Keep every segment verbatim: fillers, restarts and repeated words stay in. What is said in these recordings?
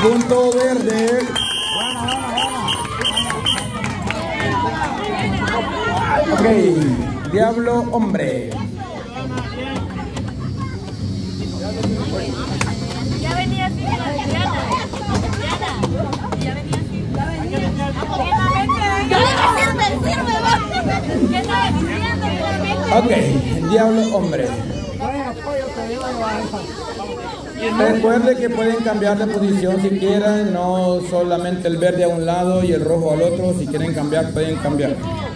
Punto verde. Ok, diablo hombre. Ya venía así, Diana. Diana. Ya venía así. Ok, diablo hombre. Recuerde que pueden cambiar de posición si quieren, no solamente el verde a un lado y el rojo al otro. Si quieren cambiar, pueden cambiar.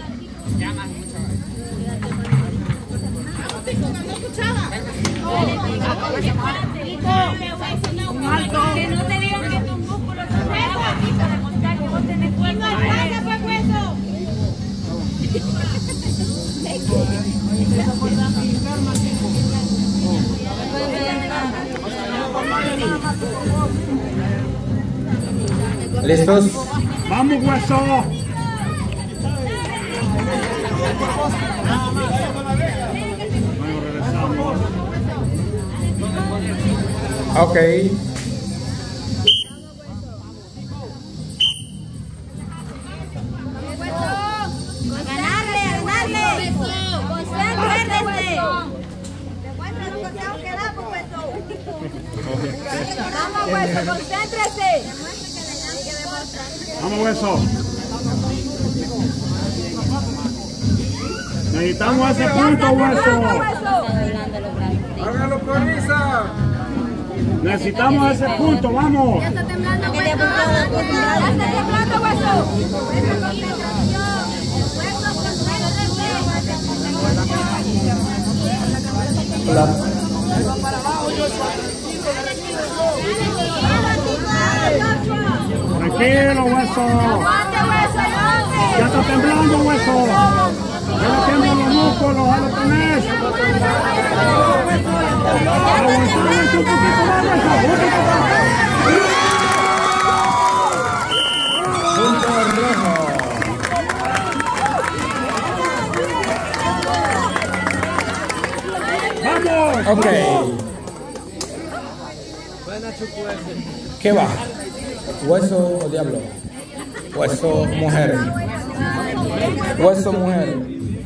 Que no te digan que tus músculos son nuevos para demostrar que vos tenés fuerza. ¿Listos? ¡Vamos, hueso! Bueno, regresamos. Ok. Ganarle, ganarle. Concéntrese. Demuestra los consejos que damos, hueso. Vamos, hueso, concéntrese. Vamos, hueso. Necesitamos ese punto, hueso. Hágalo por risa. Necesitamos ese punto, vamos. Ya está temblando, hueso. Ya está temblando, hueso. Hola. Tranquilo, hueso. Aguante, hueso, aguante. Ya está temblando, hueso. Ya le tiemblan los músculos, ya lo tenés. Aguantame un poquito más, hueso. Punto rojo. ¡Vamos! Ok. ¿Qué va? ¿Hueso o diablo? Hueso mujer. Hueso mujer.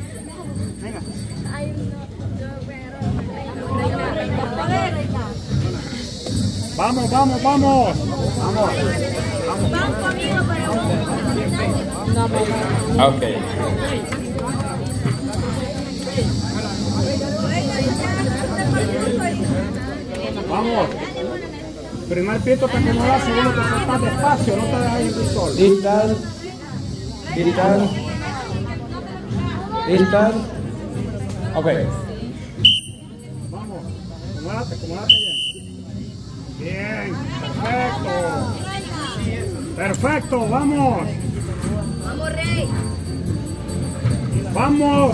Vamos, vamos, vamos. Vamos. Van conmigo para Ok. Vamos. Primer pito te acomodas, segundo te saltas despacio, no te dejes ir tú solo. Listas. Listas. Listas. Ok. Vamos. Acomódate, acomódate bien. Bien. Perfecto. Perfecto, vamos. Vamos, Rey. Vamos.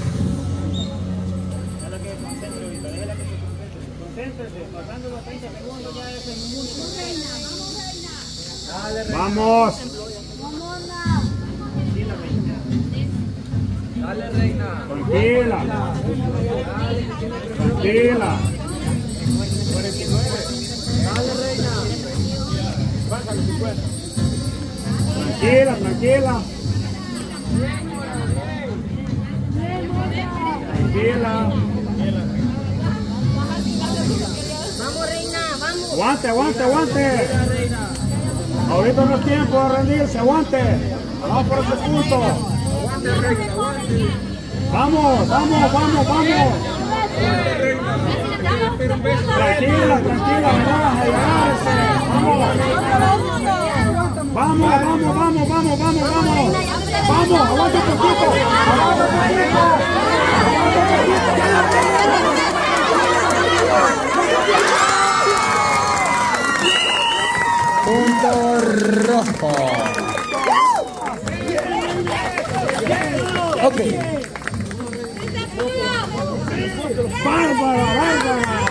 Vamos. Dale, reina. Tranquila. Tranquila. Dale, reina. Tranquila, tranquila. Tranquila. Vamos, reina, vamos. Aguante, aguante, aguante. Ahorita no es tiempo de rendirse, aguante. Vamos por ese punto. Vamos, vamos, vamos, vamos. Tranquila, tranquila, relaja, agárrese. Vamos. Vamos, vamos, vamos, vamos, vamos, vamos. Vamos, aguanta un poquito. Aguanta un poquito. Punto rojo. Ok. Bárbara, bárbara.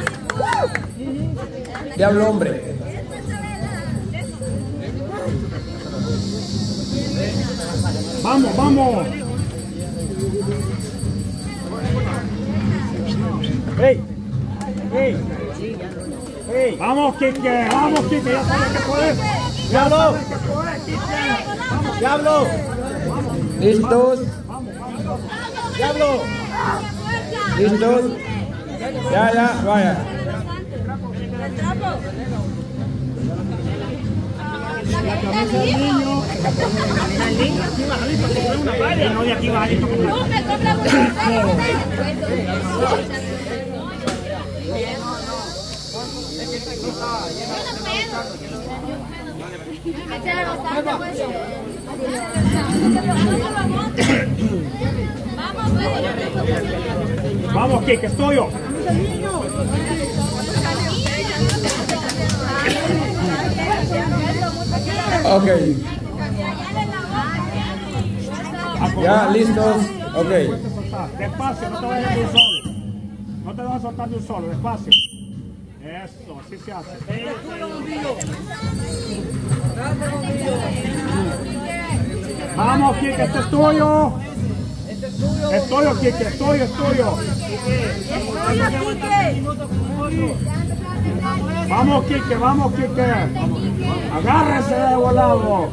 Diablo hombre. Vamos, vamos. Hey, hey, hey. Vamos, Quique, vamos, Quique, ya sabes que puedes. Diablo. Que puedes, Quique. Diablo. ¿Listos? Diablo. ¿Listos? Ya, ya, vaya. La camisa del niño. No, de aquí va. Vamos, Kike, es tuyo. Ok. Ya, listos. Ok. Despacio, no te vayas de un solo. No te vas a soltar de un solo, despacio. Eso, así se hace. Vamos, Kike, este es tuyo. Es tuyo, Kike, es tuyo, es tuyo. Vamos, Kike, vamos, Kike. Agárrese de volado.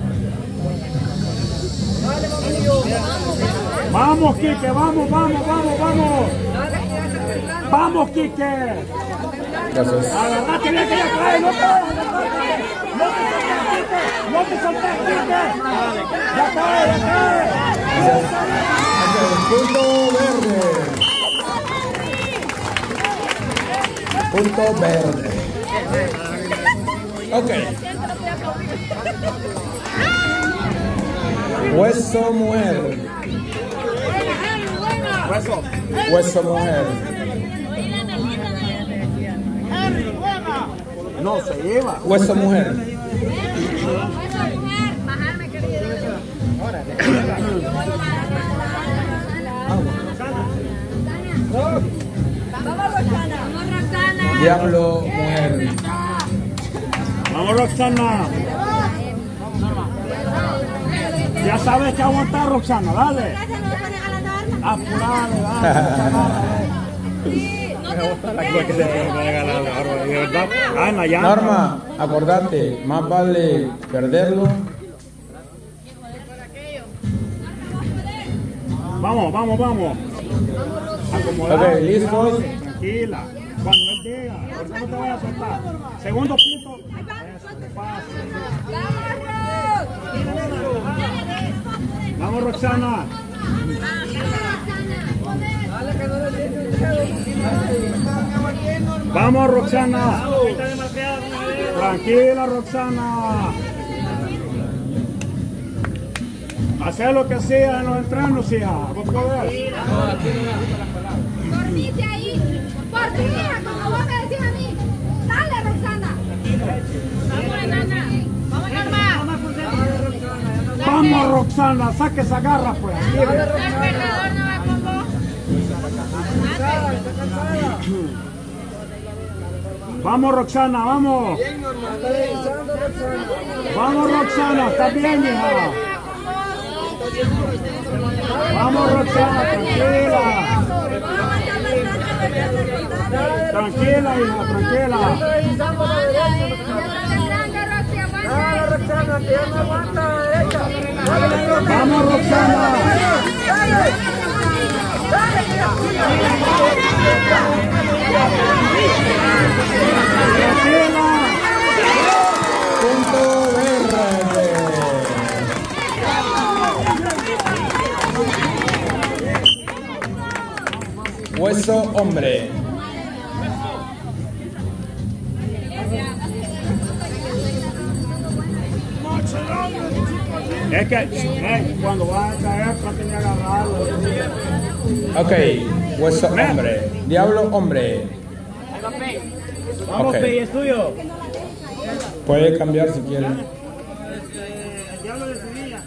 Vamos, Kike, vamos, vamos, vamos, vamos. Vamos, Kike. Gracias. Agarrate bien que ya cae, no te no te soltes, Kike. Ya cae, ya cae. Punto verde. Punto verde. Ok. Hueso mujer. Hueso. Hueso mujer. No, se lleva. Hueso mujer. Diablo mujer. Vamos, Roxana. Ya sabes que aguantar, Roxana, dale. Apurale, dale. Norma, acordate, más vale perderlo. Vamos, vamos, vamos. Ok, listos. Tranquila. Cuando él diga, ahorita no te vayas a soltar. Segundo pito. Eso, despacio. Vamos, Roxana. Vamos, Roxana. Tranquila, Roxana. Hacé lo que hacía en los entrenos, hija. ¿Vos podés? Dormite ahí. Por tu hija, como vos me decís a mí. Dale, Roxana. Vamos, Nana. Vamos, Norma. Vamos, Roxana. Saque esa garra, pues. El perdedor no va con vos. Vamos, Roxana, vamos. Vamos, Roxana. ¿Estás bien, hija? Vamos, Roxana, tranquila. Tranquila, hija, tranquila. Vamos, Roxana. Tranquila. Punto verde. Hueso hombre. Es que eh, cuando vas a caer, trate de agarrarlo. Ok, hueso hombre. Diablo hombre. Vamos, Ok. Pei, es tuyo. Puede cambiar si quiere. Diablo de Sevilla.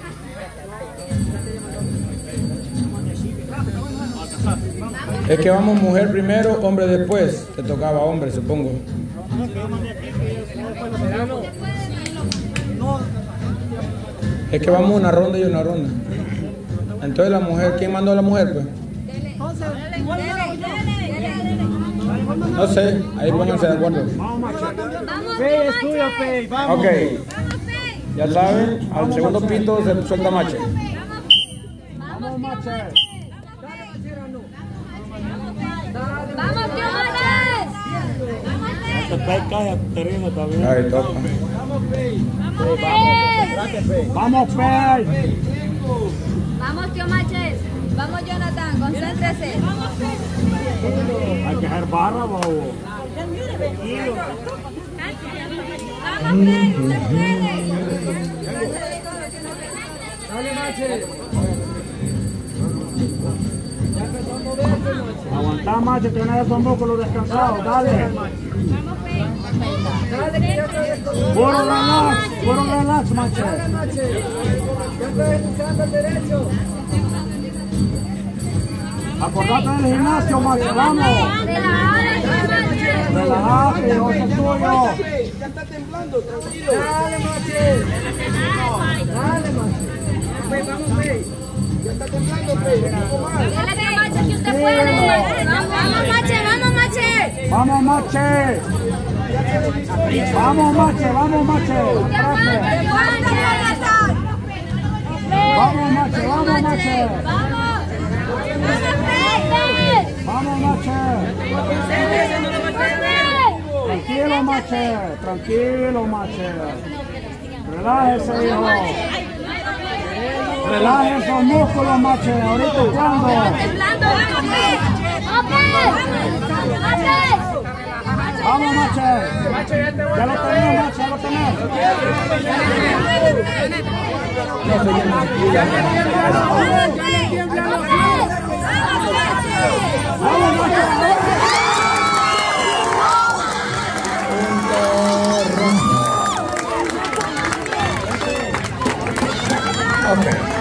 Es que vamos mujer primero, hombre después. Te tocaba hombre, supongo. Es que vamos una ronda y una ronda. Entonces la mujer, ¿quién mandó a la mujer, pues? No sé, ahí pónganse de acuerdo. Vamos, macho. Vamos, Fe es tuyo, Fe. Vamos. Ok, ya saben, al segundo pito se suelta mache. Vamos, macho. Vamos, tío Mares. Ahí toca. Vamos, Fe. Vamos, tío Maches. Vamos, Jonathan, concéntrese. Hay que hacer barra, bobo. Vamos, Fred, usted puede. Dale, Mache. Aguantá, macho, tienes esos músculos descansados, dale. Puro relax, puro relax, macho. Dale, Mache. Ya estoy usando el derecho. Acordate del gimnasio, macho, vamos. Relajado, Relajate, eso es tuyo. Ya está temblando, tranquilo. Dale, Mache. Dale, Mache. Fe, vamos, Fe. Ya está temblando, Fe. Un poco más. Dale, tío Mache, que usted puede. Vamos, Mache, vamos, Mache. Vamos, mache. Vamos, mache, vamos, mache. Atrás. Vamos, mache, vamos, mache. Vamos, mache. Tranquilo, mache. Tranquilo, mache. Relájese, hijo. Relaje esos músculos, mache. Ahorita cuando. Vamos, mache. Ya lo tenemos, mache, ya lo tenemos. Vamos, mache. Ok.